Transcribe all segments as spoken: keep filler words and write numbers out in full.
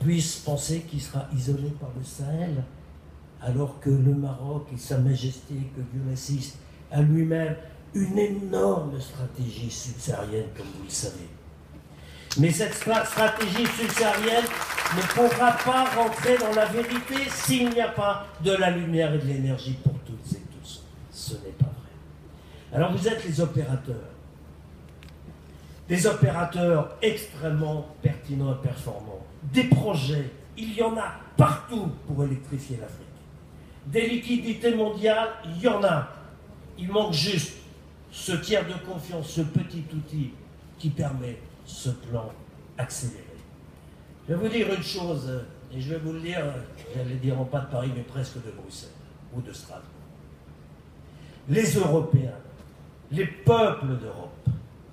puisse penser qu'il sera isolé par le Sahel, alors que le Maroc et sa majesté, que Dieu l'assiste, a lui-même une énorme stratégie subsaharienne, comme vous le savez. Mais cette stratégie subsaharienne ne pourra pas rentrer dans la vérité s'il n'y a pas de la lumière et de l'énergie pour toutes et tous. Ce n'est pas vrai. Alors vous êtes les opérateurs. Des opérateurs extrêmement pertinents et performants. Des projets, il y en a partout pour électrifier l'Afrique. Des liquidités mondiales, il y en a. Il manque juste ce tiers de confiance, ce petit outil qui permet ce plan accéléré. Je vais vous dire une chose, et je vais vous le dire, j'allais dire non pas de Paris, mais presque de Bruxelles ou de Strasbourg. Les Européens, les peuples d'Europe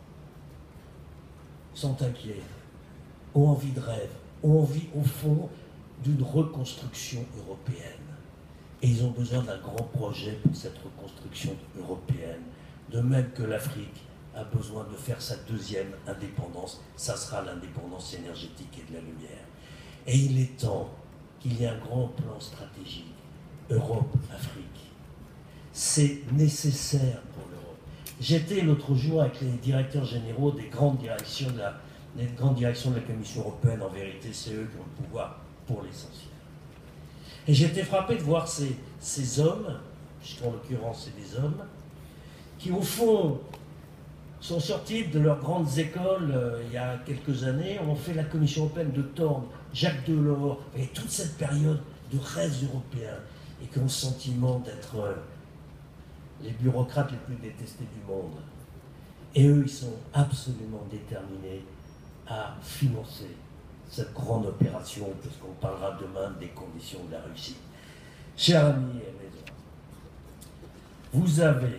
sont inquiets, ont envie de rêve, ont envie, au fond, d'une reconstruction européenne. Et ils ont besoin d'un grand projet pour cette reconstruction européenne. De même que l'Afrique a besoin de faire sa deuxième indépendance, ça sera l'indépendance énergétique et de la lumière. Et il est temps qu'il y ait un grand plan stratégique, Europe-Afrique. C'est nécessaire pour l'Europe. J'étais l'autre jour avec les directeurs généraux des grandes directions de la, des grandes directions de la Commission européenne. En vérité, c'est eux qui ont le pouvoir pour l'essentiel. Et j'ai été frappé de voir ces, ces hommes, puisqu'en l'occurrence c'est des hommes, qui au fond sont sortis de leurs grandes écoles euh, il y a quelques années, ont fait la Commission européenne de Thorne, Jacques Delors, et toute cette période de rêves européens, et qui ont le sentiment d'être euh, les bureaucrates les plus détestés du monde. Et eux, ils sont absolument déterminés à financer cette grande opération, puisqu'on parlera demain des conditions de la réussite. Chers amis et mes amis, vous avez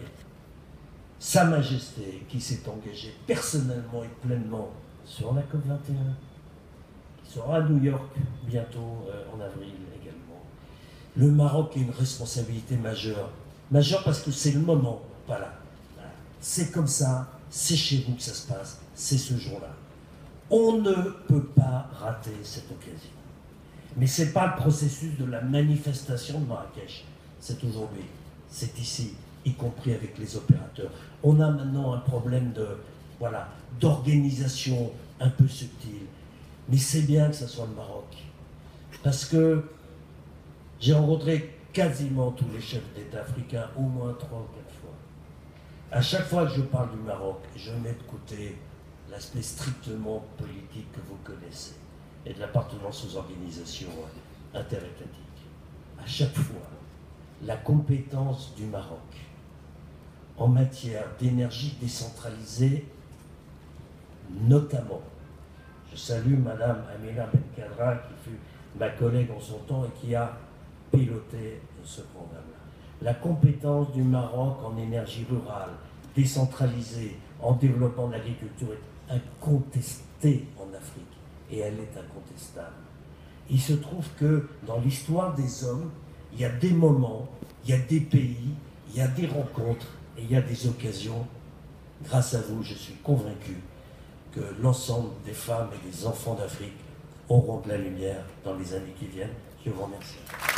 Sa Majesté qui s'est engagée personnellement et pleinement sur la COP vingt et un, qui sera à New York bientôt euh, en avril également. Le Maroc a une responsabilité majeure, majeure parce que c'est le moment, voilà. C'est comme ça, c'est chez vous que ça se passe, c'est ce jour-là. On ne peut pas rater cette occasion. Mais ce n'est pas le processus de la manifestation de Marrakech. C'est aujourd'hui, c'est ici, y compris avec les opérateurs. On a maintenant un problème de, voilà, d'organisation un peu subtil. Mais c'est bien que ce soit le Maroc. Parce que j'ai rencontré quasiment tous les chefs d'État africains, au moins trois ou quatre fois. À chaque fois que je parle du Maroc, je mets de côté l'aspect strictement politique que vous connaissez et de l'appartenance aux organisations interétatiques. À chaque fois, la compétence du Maroc en matière d'énergie décentralisée, notamment, je salue Madame Amina Benkadra, qui fut ma collègue en son temps et qui a piloté ce programme-là. La compétence du Maroc en énergie rurale, décentralisée, en développement de l'agriculture est incontestée en Afrique, et elle est incontestable. Il se trouve que dans l'histoire des hommes, il y a des moments, il y a des pays, il y a des rencontres, et il y a des occasions. Grâce à vous, je suis convaincu que l'ensemble des femmes et des enfants d'Afrique auront de la lumière dans les années qui viennent. Je vous remercie.